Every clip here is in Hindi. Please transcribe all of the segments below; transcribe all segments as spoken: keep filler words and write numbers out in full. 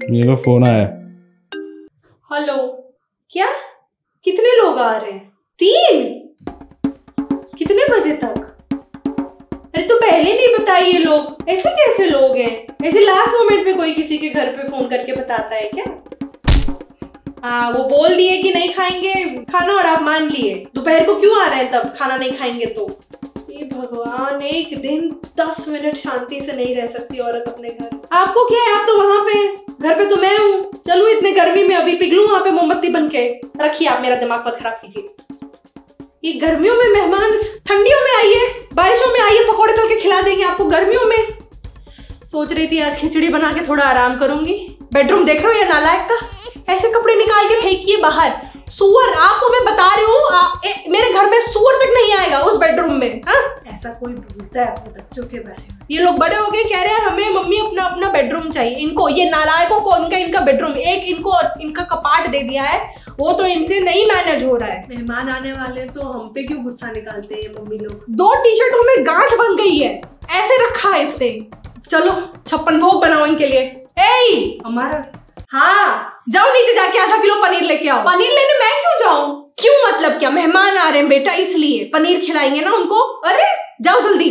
ये लो फोन आया। हेलो, क्या कितने लोग आ रहे हैं? तीन? कितने बजे तक? अरे तो पहले नहीं बताई ये लोग, ऐसे कैसे लोग हैं? ऐसे लास्ट मोमेंट पे कोई किसी के घर पे फोन करके बताता है क्या? हाँ, वो बोल दिए कि नहीं खाएंगे खाना और आप मान लिए। दोपहर को क्यों आ रहे हैं तब खाना नहीं खाएंगे तो? ये भगवान, एक दिन दस मिनट शांति से नहीं रह सकती औरत अपने घर। आपको क्या है, आप तो वहां पे, घर पे तो मैं हूँ। चलूं इतने गर्मी में अभी पिघलूं वहां पे मोमबत्ती बन के? रखिए, आप मेरा दिमाग मत खराब कीजिए। ये गर्मियों में मेहमान, ठंडियों में आइए, बारिशों में आइए, पकौड़े तल के खिला देंगे आपको। गर्मियों में सोच रही थी आज खिचड़ी बना के थोड़ा आराम करूंगी। बेडरूम देख रहे हो या नालायक का? ऐसे कपड़े निकाल के फेंकिए बाहर। सुअर, आपको मैं बता रही हूँ, मेरे घर में सुअर तक नहीं आएगा उस बेडरूम में। हा? ऐसा कोई बोलता है अपने बच्चों के बारे में? ये लोग बड़े हो गए, कह रहे हैं हमें मम्मी अपना अपना बेडरूम चाहिए। इनको, ये नालायकों को इनका इनका बेडरूम, एक इनको इनका कपाट दे दिया है, वो तो इनसे नहीं मैनेज हो रहा है। मेहमान आने वाले तो हम पे क्यों गुस्सा निकालते हैं मम्मी लोग? दो टी शर्टों में गांठ बन गई है, ऐसे रखा है इसने। चलो छप्पन भोग बनाओ इनके लिए। ए हमारा, हाँ जाओ नीचे जाके आधा किलो पनीर लेके आओ। पनीर लेने मैं क्यों जाऊं? क्यों मतलब क्या? मेहमान आ रहे हैं बेटा, इसलिए पनीर खिलाएंगे ना उनको। अरे जाओ जल्दी।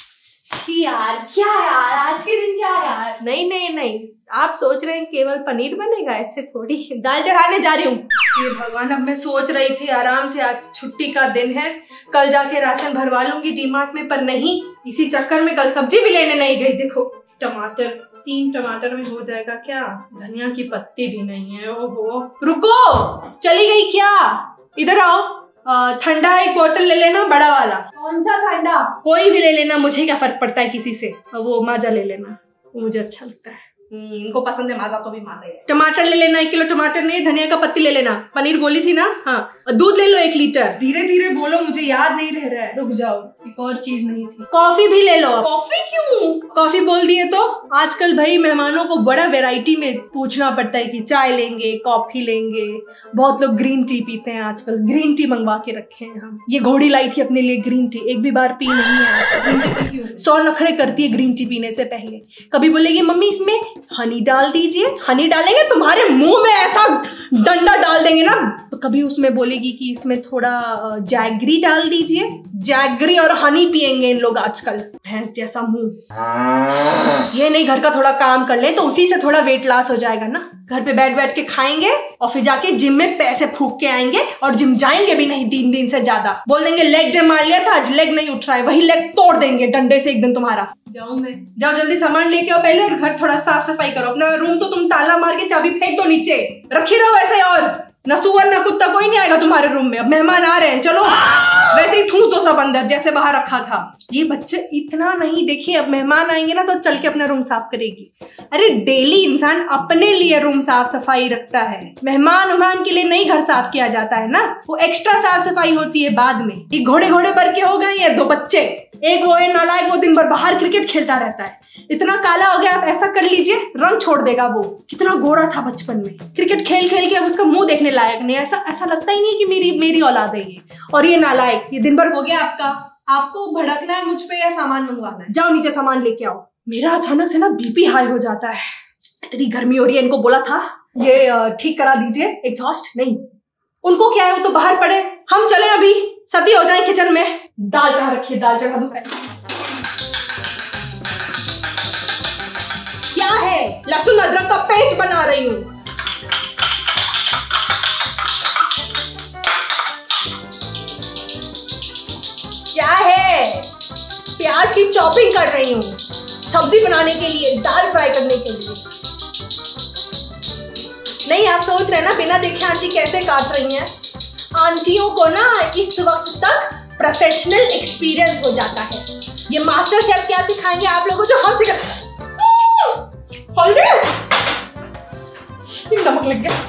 यार क्या यार, आज के दिन क्या यार? नहीं नहीं नहीं, आप सोच रहे हैं केवल पनीर बनेगा, ऐसे थोड़ी। दाल चढ़ाने जा रही हूँ। ये भगवान, अब मैं सोच रही थी आराम से, आज छुट्टी का दिन है, कल जाके राशन भरवा लूंगी डीमार्ट में, पर नहीं, इसी चक्कर में कल सब्जी भी लेने नहीं गई। देखो टमाटर, तीन टमाटर में हो जाएगा क्या? धनिया की पत्ती भी नहीं है। ओहो, रुको, चली गई क्या? इधर आओ, ठंडा एक बोतल ले लेना, बड़ा वाला। कौन सा ठंडा? कोई भी ले लेना, मुझे क्या फर्क पड़ता है किसी से। वो माजा ले लेना, वो मुझे अच्छा लगता है। इनको पसंद है माजा, तो भी माजा ही है। टमाटर ले लेना, एक किलो टमाटर नहीं, धनिया का पत्ती ले लेना। पनीर बोली थी ना? हाँ। दूध ले लो एक लीटर। धीरे धीरे बोलो, मुझे याद नहीं रह रहा है। रुक जाओ, एक और चीज नहीं थी। कॉफी भी ले लो। कॉफी क्यों? कॉफी बोल दिए तो आजकल भाई मेहमानों को बड़ा वेराइटी में पूछना पड़ता है कि चाय लेंगे, कॉफी लेंगे। बहुत लोग ग्रीन टी पीते हैं आजकल, ग्रीन टी मंगवा के रखे हैं हम। ये घोड़ी लाई थी अपने लिए ग्रीन टी, एक भी बार पी नहीं है। सौ नखरे करती है ग्रीन टी पीने से पहले। कभी बोलेगी मम्मी इसमें हनी डाल दीजिए। हनी डालेंगे तुम्हारे मुंह में ऐसा डंडा डाल देंगे ना। तो कभी उसमें बोलेगी कि इसमें थोड़ा जैगरी डाल दीजिए। जैगरी और हनी पियेंगे इन लोग आजकल, भैंस जैसा मुंह। ये नहीं, घर का थोड़ा काम कर ले तो उसी से थोड़ा वेट लॉस हो जाएगा ना। घर पे बैठ बैठ के खाएंगे और फिर जाके जिम में पैसे फूक के आएंगे, और जिम जाएंगे भी नहीं तीन दिन से ज्यादा। बोल देंगे लेग डे मार लिया था, आज लेग नहीं उठ रहा है, वही लेग तोड़ देंगे डंडे से एक दिन तुम्हारा। जाऊं मैं? जाओ जल्दी सामान लेके आओ पहले, और घर थोड़ा साफ सफाई करो। अपना रूम तो तुम ताला मार के चाबी फेंक दो नीचे, रखी रहो ऐसे। और न सुअर न कुत्ता कोई नहीं आएगा तुम्हारे रूम में। अब मेहमान आ रहे हैं, चलो वैसे ही ठूस दो सब अंदर जैसे बाहर रखा था। ये बच्चे इतना नहीं, देखिए अब मेहमान आएंगे ना तो चल के अपना रूम साफ करेगी। अरे डेली इंसान अपने लिए रूम साफ सफाई रखता है, मेहमान उहमान के लिए नहीं घर साफ किया जाता है ना। वो एक्स्ट्रा साफ सफाई होती है बाद में। ये घोड़े घोड़े भर के हो गए ये दो बच्चे। एक वो है नालायक, वो दिन भर बाहर क्रिकेट खेलता रहता है, इतना काला हो गया। आप ऐसा कर लीजिए, रंग छोड़ देगा वो। कितना गोरा था बचपन में, क्रिकेट खेल खेल के अब उसका मुंह देखने लायक नहीं। ऐसा ऐसा लगता ही नहीं कि मेरी मेरी औलाद है ये। और ये नालायक, ये दिन भर हो गया आपका। आपको भड़कना है मुझ पे या सामान मंगवाना है? जाओ नीचे सामान लेके आओ। मेरा अचानक से ना बीपी हाई हो जाता है, इतनी गर्मी हो रही है। इनको बोला था ये ठीक करा दीजिए एग्जॉस्ट। नहीं, उनको क्या है, वो तो बाहर पड़े। हम चले अभी, सभी हो जाए किचन में। दाल कहाँ रखी है? दाल चढ़ा दूं? क्या है? लहसुन अदरक का पेस्ट बना रही हूँ। क्या है? प्याज की चॉपिंग कर रही हूँ, सब्जी बनाने के लिए, दाल फ्राई करने के लिए। नहीं, आप सोच रहे हैं ना बिना देखे आंटी कैसे काट रही हैं। आंटियों को ना इस वक्त तक प्रोफेशनल एक्सपीरियंस हो जाता है। ये मास्टर शेफ क्या सिखाएंगे आप लोगों को जो हम सिखा। नमक लग गया।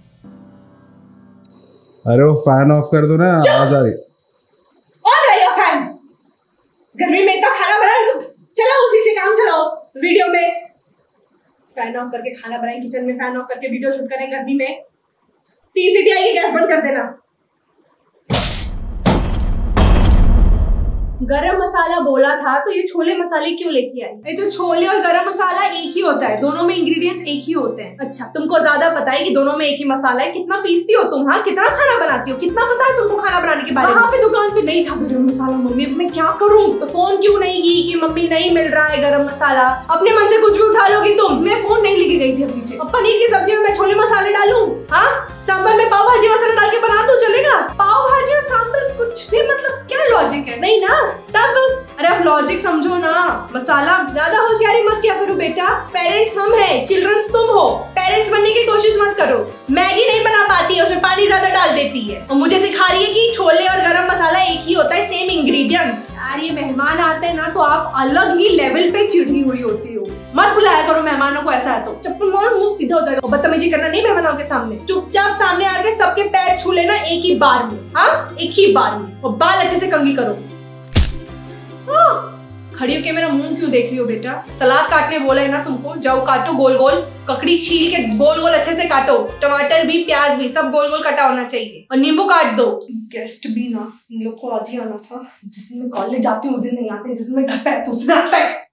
अरे वो फैन ऑफ कर दो ना, आवाज आ रही। ऑन रहेगा फैन? गर्मी में इतना खाना बनाए, चलो उसी से काम चलाओ। वीडियो में फैन ऑफ करके खाना बनाए, किचन में फैन ऑफ करके वीडियो शूट करें गर्मी में। तीन सीटी आएगी, गैस बंद कर देना। गरम मसाला बोला था तो ये छोले मसाले क्यों लेके आई? ये तो छोले और गरम मसाला एक ही होता है, दोनों में इंग्रेडिएंट्स एक ही होते हैं। अच्छा, तुमको ज्यादा पता है कि दोनों में एक ही मसाला है। कितना पीसती हो तुम? हाँ, कितना खाना बनाती हो? कितना पता है तुमको खाना बनाने के बारे में? वहाँ पे दुकान पे नहीं था गरम मसाला मम्मी, अब मैं क्या करूँ? तो फोन क्यों नहीं की कि मम्मी नहीं मिल रहा है गरम मसाला? अपने मन से कुछ भी उठा लोगी तुम। मैं फोन नहीं लेके गई थी अब पीछे। अब पनीर की सब्जी में मैं छोले मसाले डालूं? हाँ, सांभर में पाव भाजी मसाला डाल के बना दूं, चलेगा? पाव भाजी और सांभर कुछ भी, मतलब क्या लॉजिक है? नहीं ना। तब अरे आप लॉजिक समझो ना। मसाला ज्यादा होशियारी मत किया करो बेटा। पेरेंट्स हम हैं, चिल्ड्रंस तुम हो। पेरेंट्स बनने की कोशिश मत करो। मैगी नहीं बना पाती है, उसमें पानी ज्यादा डाल देती है और मुझे सिखा रही है कि छोले और गरम मसाला एक ही होता है, सेम इंग्रेडिएंट्स। यार ये मेहमान आते हैं ना तो आप अलग ही लेवल पे चिढ़ी हुई होती हो। मत बुलाया करो मेहमानों को, ऐसा है तो चप्पल मारो, मुंह सीधा हो जाएगा। बदतमीजी करना नहीं मेहमानों के सामने। चुपचाप सामने आके सबके पैर छू लेना एक ही बार में। हाँ, एक ही बार में। और बाल अच्छे से कंघी करो। हाँ। खड़ी होके मेरा मुंह क्यों देख रही हो बेटा? सलाद काटने बोला है ना तुमको, जाओ काटो गोल गोल। ककड़ी छील के गोल गोल अच्छे से काटो। टमाटर भी, प्याज भी, सब गोल गोल कटा होना चाहिए। और नींबू काट दो। गेस्ट भी ना, इन लोग को आज ही आना था। जिस दिन मैं कॉलेज जाती हूँ उस दिन नहीं आते, जिस दिन मैं घर पे आती हूँ उस दिन आता है।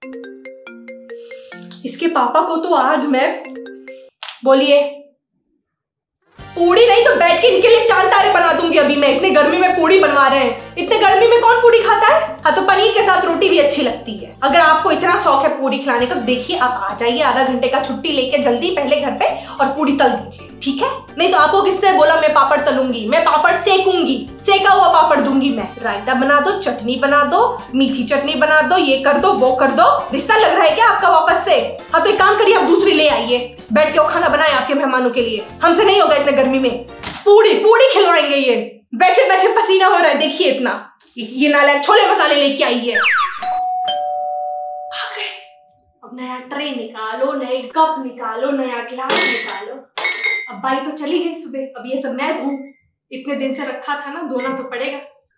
इसके पापा को तो आज मैं, बोलिए, पूड़ी नहीं तो बैठ के इनके लिए चांद तारे बना दूंगी अभी मैं। इतने गर्मी में पूड़ी बनवा रहे हैं, इतने गर्मी में कौन पूड़ी खाता है? हाँ, तो पनीर के साथ रोटी भी अच्छी लगती है। अगर आपको इतना शौक है पूड़ी खिलाने का, देखिए आप आ जाइए आधा घंटे का छुट्टी लेके जल्दी पहले घर पे और पूड़ी तल दीजिए, ठीक है? नहीं तो आपको किसने बोला मैं पापड़ तलूंगी? मैं पापड़ सेकूंगी, सेका हुआ पापड़ दूंगी मैं। रायता बना दो, चटनी बना दो, मीठी चटनी बना दो, ये कर दो, वो कर दो। रिश्ता लग रहा है क्या आपका वापस से? हाँ, तो एक काम करिए, आप दूसरी ले आइए, बैठ के वो खाना बनाए आपके मेहमानों के लिए। हमसे नहीं होगा इतने गर्मी में। पूड़ी पूड़ी खिलवाएंगे ये। बैठे बैठे पसीना हो रहा है, देखिए इतना। ये नालायक छोले मसाले लेके आई है। आ गए। अब नया ट्रे निकालो, नए कप निकालो, नया गिलास निकालो। अब बाई तो चली गई सुबह, अब ये सब मैं धोऊं। इतने दिन से रखा था ना, धोना तो पड़ेगा।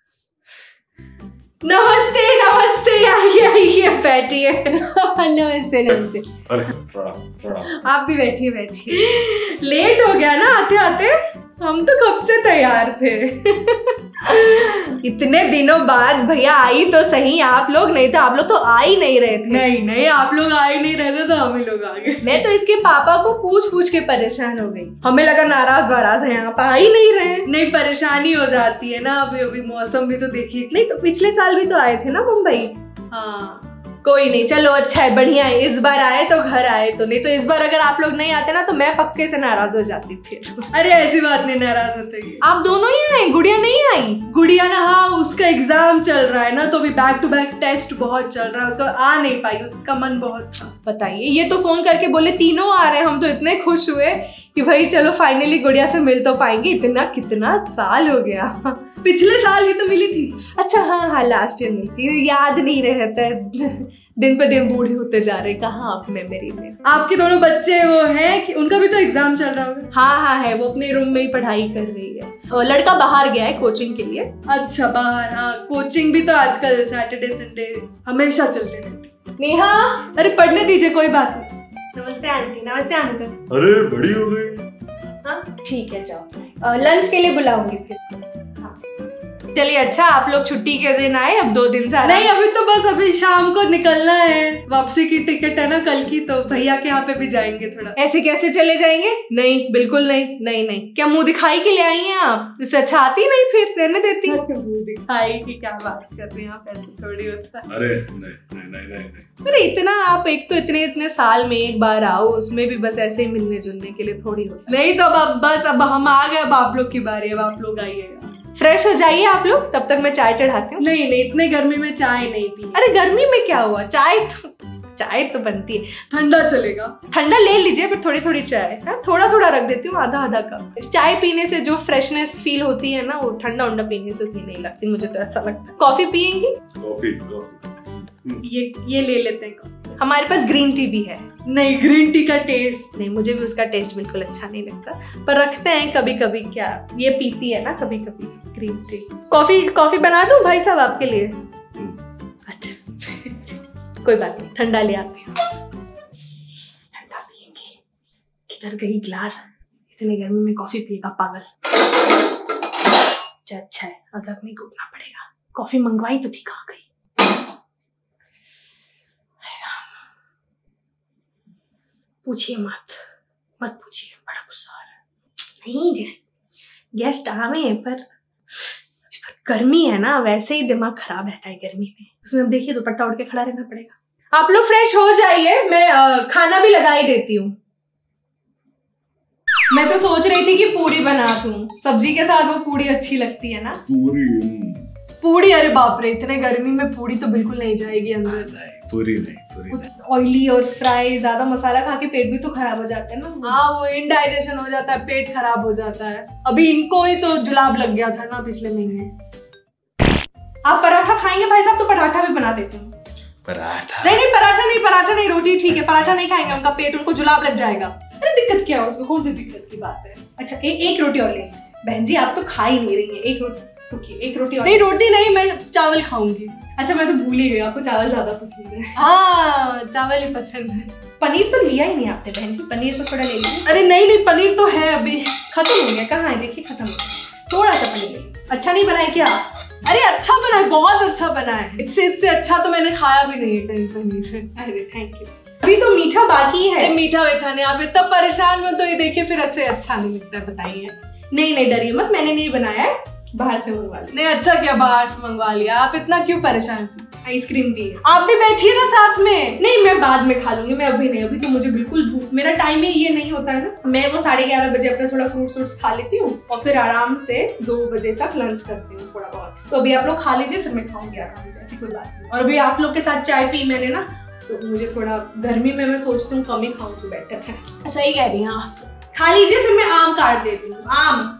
नमस्ते नमस्ते, आइए आइए बैठिए। नमस्ते नमस्ते। अरे प्रणाम प्रणाम। आप भी बैठिए बैठिए। लेट हो गया ना आते आते, हम तो कब से तैयार थे। इतने दिनों बाद भैया आई तो सही आप लोग, नहीं तो आप लोग तो आ ही नहीं रहे थे। नहीं नहीं, आप लोग आ ही नहीं रहे थे तो हम ही लोग आ गए। मैं तो इसके पापा को पूछ पूछ के परेशान हो गई। हमें लगा नाराज वाराज है, आप आ ही नहीं रहे। नहीं, परेशानी हो जाती है ना, अभी अभी मौसम भी तो देखिए। नहीं तो पिछले साल भी तो आए थे ना मुंबई। हाँ, कोई नहीं, चलो अच्छा है, बढ़िया है। इस बार आए तो घर आए तो, नहीं तो इस बार अगर आप लोग नहीं आते ना तो मैं पक्के से नाराज हो जाती फिर। अरे ऐसी बात नहीं, नाराज होते। आप दोनों ही आए, गुड़िया नहीं आई? गुड़िया ना, हाँ उसका एग्जाम चल रहा है ना, तो अभी बैक टू बैक टेस्ट बहुत चल रहा है, उसका आ नहीं पाई, उसका मन बहुत। बताइए, ये तो फोन करके बोले तीनों आ रहे हैं। हम तो इतने खुश हुए कि भाई चलो फाइनली गुड़िया से मिल तो पाएंगे। इतना कितना साल हो गया, पिछले साल ही तो मिली थी। अच्छा हाँ हाँ, लास्ट ईयर मिली थी, याद नहीं रहता। दिन पे दिन बूढ़े होते जा रहे, कहाँ आप मेमोरी में। आपके दोनों बच्चे वो हैं कि उनका भी तो एग्जाम चल रहा होगा? हाँ हाँ है, वो अपने रूम में ही पढ़ाई कर रही है। और लड़का बाहर गया है कोचिंग के लिए। अच्छा बाहर, हाँ कोचिंग भी तो आजकल सैटरडे संडे हमेशा चलते रहते। नेहा, अरे पढ़ने दीजिए, कोई बात नहीं। नमस्ते आंटी। नमस्ते अंकल। अरे बड़ी हो गई। हाँ ठीक है, जाओ। लंच के लिए बुलाऊंगी फिर। हाँ चलिए, अच्छा आप लोग छुट्टी के दिन आए, अब दो दिन से नहीं, अभी तो बस अभी शाम को निकलना है। वापसी की टिकट है ना कल की, तो भैया के यहाँ पे भी जाएंगे थोड़ा। ऐसे कैसे चले जाएंगे? नहीं बिल्कुल नहीं, नहीं नहीं। क्या मुंह दिखाई के ले आई हैं आप? इससे अच्छा आती नहीं, फिर रहने देती। मुंह दिखाई की क्या बात कर रही हैं आप, ऐसे थोड़ी होता है। अरे नहीं नहीं नहीं नहीं। अरे इतना आप एक तो इतने इतने साल में एक बार आओ, उसमें भी बस ऐसे ही मिलने जुलने के लिए थोड़ी होता। नहीं तो अब बस अब हम आ गए, अब आप लोग की बारी, अब आप लोग आइएगा। फ्रेश हो जाइए आप लोग, तब तक मैं चाय चढ़ाती हूँ। नहीं नहीं, इतने गर्मी में चाय नहीं पी। अरे गर्मी में क्या हुआ, चाय तो चाय तो बनती है। ठंडा चलेगा? ठंडा ले लीजिए, फिर थोड़ी थोड़ी चाय है, थोड़ा थोड़ा रख देती हूँ, आधा आधा कप। चाय पीने से जो फ्रेशनेस फील होती है ना, वो ठंडा उंडा पीने से उतनी नहीं लगती, मुझे तो ऐसा लगता है। कॉफी पियेंगी? कॉफी कॉफी ये ये ले लेते हैं। हमारे पास ग्रीन टी भी है। नहीं, ग्रीन टी का टेस्ट नहीं, मुझे भी उसका टेस्ट बिल्कुल अच्छा नहीं लगता, पर रखते हैं कभी कभी। क्या ये पीती है ना कभी कभी ग्रीन टी। कॉफी कॉफी बना दूं भाई साहब आपके लिए? अच्छा कोई बात नहीं, ठंडा ले आते हैं। ठंडा पिएंगे। किधर गई गिलास? इतने गर्मी में कॉफी पिएगा पागल। अच्छा अच्छा है, अदरक नहीं कूटना पड़ेगा। कॉफी मंगवाई तो थी, कहाँ गई? पूछिए मत, मत पूछिए, बड़ा गुस्सा आ रहा है। नहीं, जैसे गेस्ट आवे पर गर्मी है ना, वैसे ही दिमाग खराब रहता है गर्मी में। इसमें अब देखिए दुपट्टा उड़ के खड़ा रहना पड़ेगा। आप लोग फ्रेश हो जाइए, मैं आ, खाना भी लगा ही देती हूँ। मैं तो सोच रही थी कि पूरी बना दूं, सब्जी के साथ वो पूरी अच्छी लगती है ना। पूरी पूरी, अरे बाप रे, इतने गर्मी में पूरी तो बिल्कुल नहीं जाएगी अंदर। नहीं, पूरी नहीं, पूरी नहीं। ऑयली और फ्राई, ज्यादा मसाला खा के पेट भी तो खराब हो जाता है ना। हाँ, वो इनडाइजेशन हो जाता है, पेट खराब हो जाता है। अभी इनको ही तो जुलाब लग गया था ना पिछले महीने। आप पराठा खाएंगे भाई साहब? तो पराठा भी बना देते हैं। पराठा नहीं नहीं, पराठा नहीं, पराठा नहीं, रोटी ठीक है। पराठा नहीं खाएंगे, उनका पेट, उनको जुलाब लग जाएगा। अरे दिक्कत क्या है उसमें, कौन सी दिक्कत की बात है। अच्छा ए, एक रोटी और ले लीजिए। बहन जी आप तो खा ही नहीं रही हैं, एक रोटी रुकिए, एक रोटी और। नहीं रोटी नहीं, मैं चावल खाऊंगी। अच्छा मैं तो भूल ही गई, आपको चावल ज्यादा पसंद है। हाँ चावल ही पसंद है। पनीर तो लिया ही नहीं आपने बहन जी, पनीर तो थोड़ा ले लीजिए। अरे नहीं नहीं, पनीर तो है, अभी खत्म हो गया। कहाँ है देखिए, खत्म हो गया। थोड़ा सा पनीर ले। अच्छा नहीं बनाए क्या? अरे अच्छा बना है, बहुत अच्छा बना है। इससे इससे अच्छा तो मैंने खाया भी नहीं है कहीं पनीर। अरे थैंक यू। अभी तो मीठा बाकी है। मीठा मीठा नहीं, आप इतना परेशान में तो ये देखिए फिर अच्छे अच्छा नहीं लगता है, बताइए। नहीं नहीं डरिए मत, मैंने नहीं बनाया है, बाहर से मंगवा लिया। नहीं अच्छा क्या बाहर से मंगवा लिया, आप इतना क्यों परेशान थी? आइसक्रीम भी है, आप भी बैठिए ना साथ में। नहीं मैं बाद में खा लूंगी, मैं अभी नहीं, अभी तो मुझे बिल्कुल भूख, मेरा टाइम ही ये नहीं होता है ना। मैं वो साढ़े ग्यारह बजे अपना थोड़ा फ्रूट्स व्रूट्स खा लेती हूँ और फिर आराम से दो बजे तक लंच करती हूँ थोड़ा बहुत। तो अभी आप लोग खा लीजिए, फिर मैं खाऊंगी आराम से, ऐसी कोई बात नहीं। और अभी आप लोग के साथ चाय पी मैंने ना, तो मुझे थोड़ा गर्मी में मैं सोचती हूँ कम ही खाऊं तो बेटर है। सही कह रही हैं आप, खा लीजिए, फिर मैं आम काट देती हूँ। आम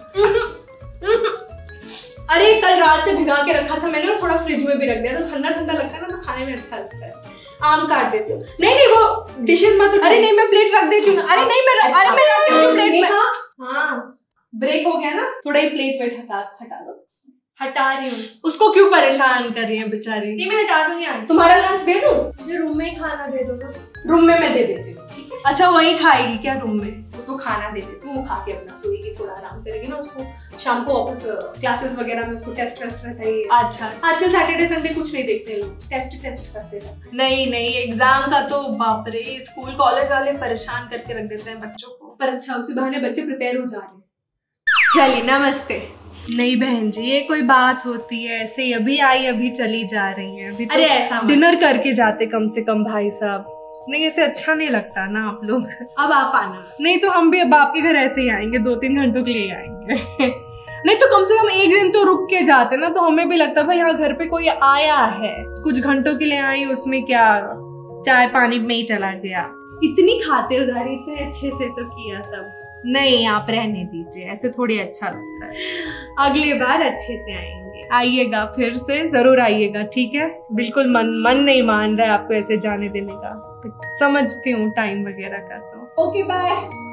अरे कल रात से भिगा के रखा था मैंने और थोड़ा फ्रिज में भी रख दिया, तो ठंडा ठंडा लगता है ना, तो खाने में अच्छा लगता है। आम काट देती हूँ। नहीं नहीं वो डिशेस मत। अरे नहीं मैं प्लेट रख देती हूँ। अरे नहीं मैं अरे मैं रख देती हूँ प्लेट में। हाँ ब्रेक हो गया ना, थोड़ा ही प्लेट वेट हटा हटा दो। हटा रही हूँ। उसको क्यों परेशान कर रही है बेचारी? नहीं मैं हटा दूंगी। तुम्हारा लंच दे दूँ? मुझे रूम में ही खाना दे दो ना। रूम में मैं दे देती हूँ, ठीक है? अच्छा वही खाएगी क्या रूम में? उसको खाना दे देती हूँ, वो खा के अपना सोएगी, थोड़ा आराम करेगी ना। उसको शाम को ऑफिस क्लासेस वगैरह में उसको टेस्ट वेस्ट रहता है। अच्छा आजकल सैटरडे संडे कुछ नहीं देखते लोग, टेस्ट टेस्ट करते हैं। नहीं नहीं एग्जाम का तो बाप रे, स्कूल कॉलेज वाले परेशान करके रख देते हैं बच्चों को। पर अच्छा उसी बहाने बच्चे प्रिपेयर हो जा रहे हैं। चलिए नमस्ते। नहीं बहन जी ये कोई बात होती है, ऐसे ही अभी आई अभी चली जा रही है। अभी अरे ऐसा डिनर करके जाते कम से कम भाई साहब। नहीं ऐसे अच्छा नहीं लगता ना आप लोग। अब आप आना। नहीं तो हम भी अब आपके घर ऐसे ही आएंगे, दो तीन घंटों के लिए आएंगे। नहीं तो कम से कम एक दिन तो रुक के जाते ना, तो हमें भी लगता भाई यहाँ घर पे कोई आया है। कुछ घंटों के लिए आई, उसमें क्या चाय पानी में ही चला गया। इतनी खातिरदारी इतने अच्छे से तो किया सब। नहीं आप रहने दीजिए, ऐसे थोड़ी अच्छा लगता है। अगली बार अच्छे से आएंगे, आइएगा फिर से जरूर आइएगा, ठीक है? बिल्कुल मन मन नहीं मान रहा है आपको ऐसे जाने देने का, समझती हूँ टाइम वगैरह का। तो ओके बाय।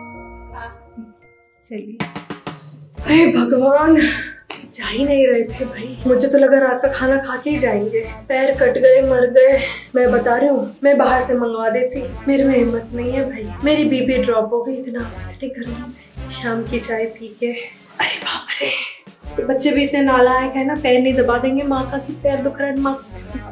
चलिए। हे भगवान जा ही नहीं रहे थे भाई, मुझे तो लगा रात का खाना खा के ही जाएंगे। पैर कट गए, मर गए। मैं बता रही हूँ मैं बाहर से मंगवा देती, मेरे में हिम्मत नहीं है भाई। मेरी बीपी ड्रॉप हो गई इतना इतनी गर्मी में, शाम की चाय पी के। अरे बाप रे ये बच्चे भी इतने नालायक है ना, पैर नहीं दबा देंगे माँ का कि पैर दुख रहा है माँ।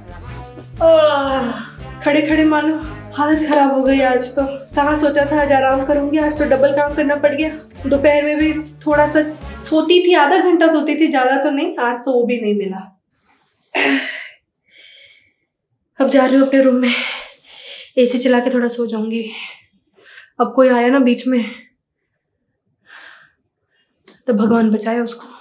खड़े खड़े मानो हालत खराब हो गई आज तो। कहाँ सोचा था आज आराम करूंगी, आज तो डबल काम करना पड़ गया। दोपहर में भी थोड़ा सा सोती थी, आधा घंटा सोती थी, ज्यादा तो नहीं। आज तो वो भी नहीं मिला। अब जा रही हूँ अपने रूम में, एसी चला के थोड़ा सो जाऊंगी। अब कोई आया ना बीच में तो भगवान बचाए उसको।